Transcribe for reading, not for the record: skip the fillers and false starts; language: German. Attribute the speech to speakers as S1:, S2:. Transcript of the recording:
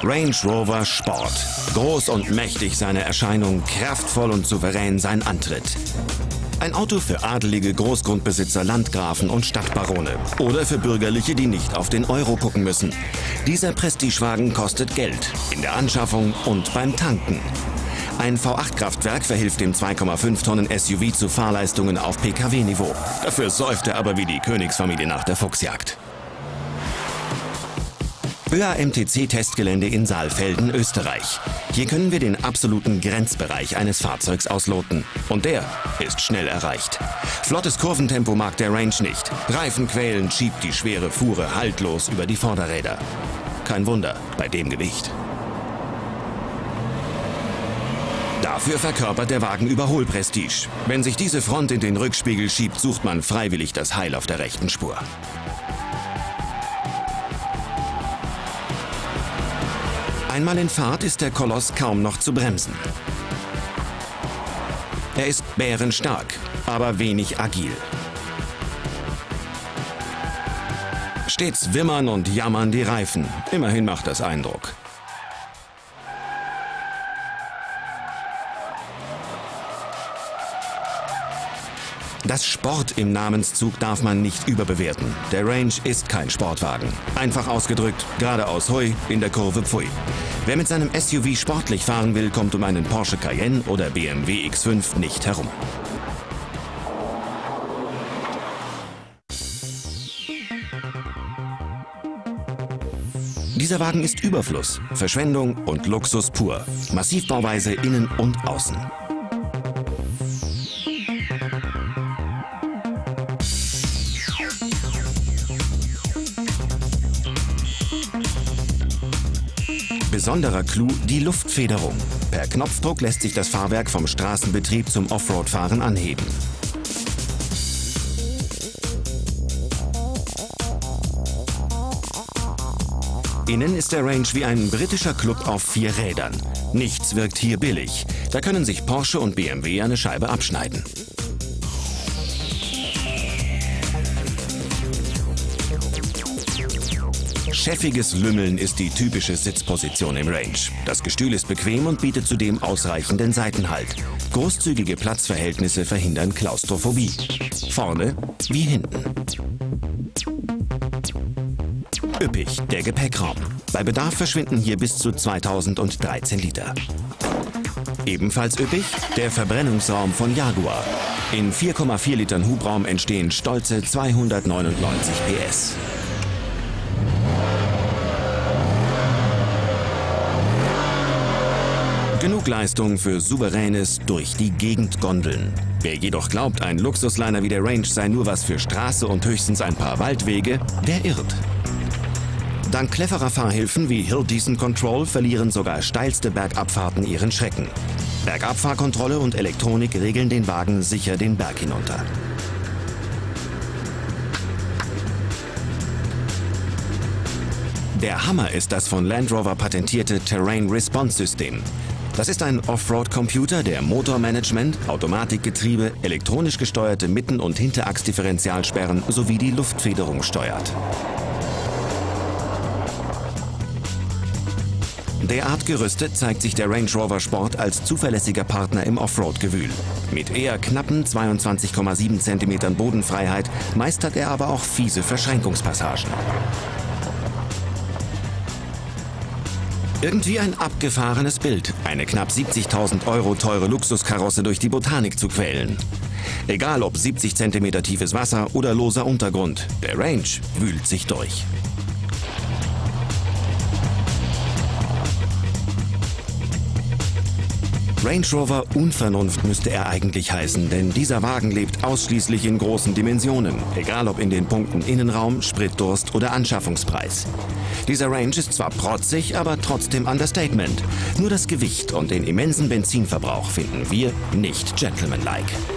S1: Range Rover Sport. Groß und mächtig seine Erscheinung, kraftvoll und souverän sein Antritt. Ein Auto für adelige Großgrundbesitzer, Landgrafen und Stadtbarone. Oder für Bürgerliche, die nicht auf den Euro gucken müssen. Dieser Prestigewagen kostet Geld. In der Anschaffung und beim Tanken. Ein V8-Kraftwerk verhilft dem 2,5 Tonnen SUV zu Fahrleistungen auf PKW-Niveau. Dafür säuft er aber wie die Königsfamilie nach der Fuchsjagd. ÖAMTC-Testgelände in Saalfelden, Österreich. Hier können wir den absoluten Grenzbereich eines Fahrzeugs ausloten. Und der ist schnell erreicht. Flottes Kurventempo mag der Range nicht. Reifenquälend schiebt die schwere Fuhre haltlos über die Vorderräder. Kein Wunder bei dem Gewicht. Dafür verkörpert der Wagen Überholprestige. Wenn sich diese Front in den Rückspiegel schiebt, sucht man freiwillig das Heil auf der rechten Spur. Einmal in Fahrt ist der Koloss kaum noch zu bremsen. Er ist bärenstark, aber wenig agil. Stets wimmern und jammern die Reifen. Immerhin macht das Eindruck. Das Sport im Namenszug darf man nicht überbewerten. Der Range ist kein Sportwagen. Einfach ausgedrückt, geradeaus hui, in der Kurve pfui. Wer mit seinem SUV sportlich fahren will, kommt um einen Porsche Cayenne oder BMW X5 nicht herum. Dieser Wagen ist Überfluss, Verschwendung und Luxus pur. Massivbauweise innen und außen. Besonderer Clou die Luftfederung. Per Knopfdruck lässt sich das Fahrwerk vom Straßenbetrieb zum Offroad-Fahren anheben. Innen ist der Range wie ein britischer Club auf 4 Rädern. Nichts wirkt hier billig. Da können sich Porsche und BMW eine Scheibe abschneiden. Chefiges Lümmeln ist die typische Sitzposition im Range. Das Gestühl ist bequem und bietet zudem ausreichenden Seitenhalt. Großzügige Platzverhältnisse verhindern Klaustrophobie. Vorne wie hinten. Üppig der Gepäckraum. Bei Bedarf verschwinden hier bis zu 2013 Liter. Ebenfalls üppig der Verbrennungsraum von Jaguar. In 4,4 Litern Hubraum entstehen stolze 299 PS. Genug Leistung für souveränes Durch-die-Gegend-Gondeln. Wer jedoch glaubt, ein Luxusliner wie der Range sei nur was für Straße und höchstens ein paar Waldwege, der irrt. Dank cleverer Fahrhilfen wie Hill Descent Control verlieren sogar steilste Bergabfahrten ihren Schrecken. Bergabfahrkontrolle und Elektronik regeln den Wagen sicher den Berg hinunter. Der Hammer ist das von Land Rover patentierte Terrain Response System. Das ist ein Offroad-Computer, der Motormanagement, Automatikgetriebe, elektronisch gesteuerte Mitten- und Hinterachsdifferentialsperren sowie die Luftfederung steuert. Derart gerüstet zeigt sich der Range Rover Sport als zuverlässiger Partner im Offroad-Gewühl. Mit eher knappen 22,7 cm Bodenfreiheit meistert er aber auch fiese Verschränkungspassagen. Irgendwie ein abgefahrenes Bild, eine knapp 70.000 € teure Luxuskarosse durch die Botanik zu quälen. Egal ob 70 cm tiefes Wasser oder loser Untergrund, der Range wühlt sich durch. Range Rover Unvernunft müsste er eigentlich heißen, denn dieser Wagen lebt ausschließlich in großen Dimensionen, egal ob in den Punkten Innenraum, Spritdurst oder Anschaffungspreis. Dieser Range ist zwar protzig, aber trotzdem Understatement. Nur das Gewicht und den immensen Benzinverbrauch finden wir nicht gentlemanlike.